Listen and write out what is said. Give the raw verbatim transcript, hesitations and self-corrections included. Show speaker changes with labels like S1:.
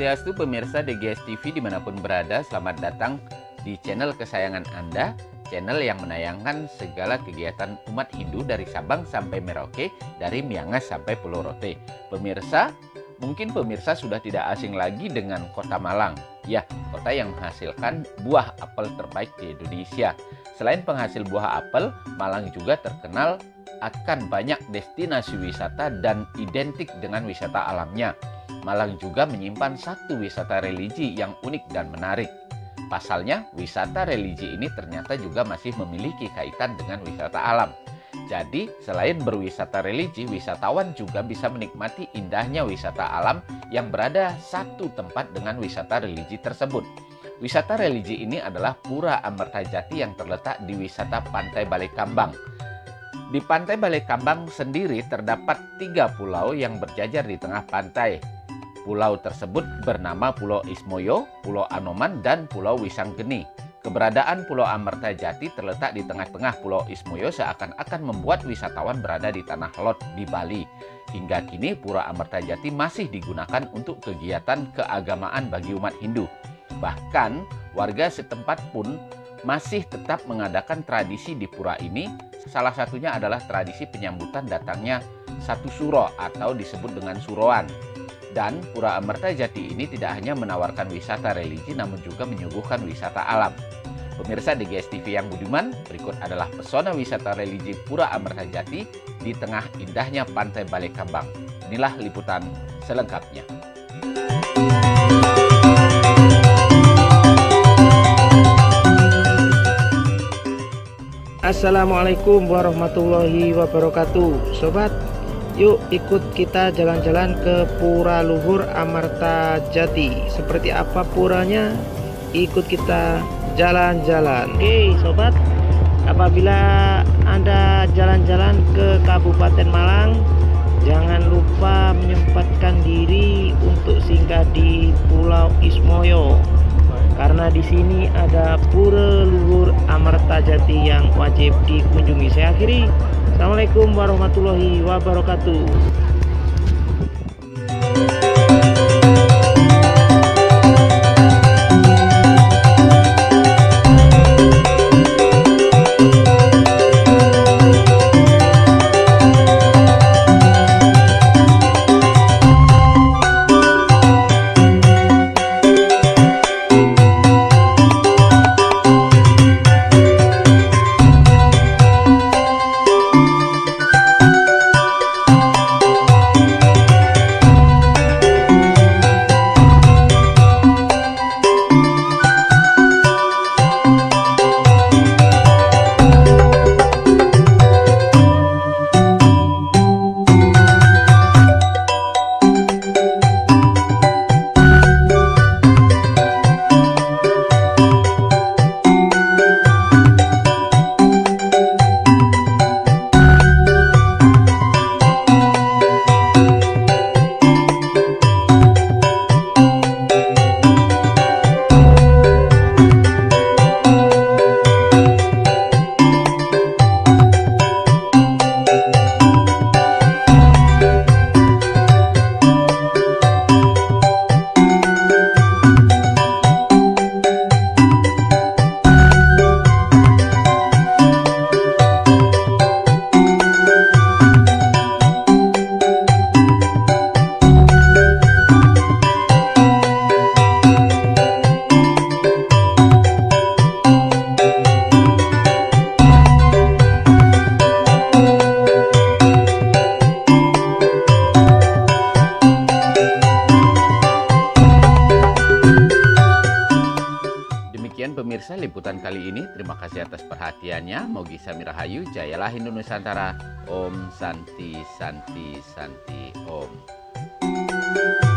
S1: Swastiastu pemirsa D G S T V dimanapun berada, selamat datang di channel kesayangan Anda, channel yang menayangkan segala kegiatan umat Hindu dari Sabang sampai Merauke, dari Miangas sampai Pulau Rote. Pemirsa, mungkin pemirsa sudah tidak asing lagi dengan kota Malang. Ya, kota yang menghasilkan buah apel terbaik di Indonesia. Selain penghasil buah apel, Malang juga terkenal akan banyak destinasi wisata dan identik dengan wisata alamnya. Malang juga menyimpan satu wisata religi yang unik dan menarik. Pasalnya, wisata religi ini ternyata juga masih memiliki kaitan dengan wisata alam. Jadi, selain berwisata religi, wisatawan juga bisa menikmati indahnya wisata alam yang berada satu tempat dengan wisata religi tersebut. Wisata religi ini adalah Pura Amertajati yang terletak di wisata Pantai Balekambang. Di Pantai Balekambang sendiri terdapat tiga pulau yang berjajar di tengah pantai. Pulau tersebut bernama Pulau Ismoyo, Pulau Anoman, dan Pulau Wisanggeni. Keberadaan Pulau Amertajati terletak di tengah-tengah Pulau Ismoyo seakan-akan membuat wisatawan berada di tanah lot di Bali. Hingga kini Pura Amertajati masih digunakan untuk kegiatan keagamaan bagi umat Hindu. Bahkan warga setempat pun masih tetap mengadakan tradisi di pura ini. Salah satunya adalah tradisi penyambutan datangnya satu suro atau disebut dengan suroan. Dan Pura Amertajati ini tidak hanya menawarkan wisata religi, namun juga menyuguhkan wisata alam. Pemirsa D G S T V yang budiman, berikut adalah pesona wisata religi Pura Amertajati di tengah indahnya Pantai Balekambang. Inilah liputan selengkapnya.
S2: Assalamualaikum warahmatullahi wabarakatuh. Sobat, yuk ikut kita jalan-jalan ke Pura Luhur Amertajati. Seperti apa puranya? Ikut kita jalan-jalan. Oke sobat, apabila Anda jalan-jalan ke Kabupaten Malang, jangan lupa menyempatkan diri untuk singgah di Pulau Ismoyo. Karena di sini ada Pura Luhur Amertajati yang wajib dikunjungi. Saya akhiri. Assalamualaikum warahmatullahi wabarakatuh.
S1: Pemirsa, liputan kali ini terima kasih atas perhatiannya. Mogi Samirahayu, jayalah Hindu Nusantara. Om Santi Santi Santi Om.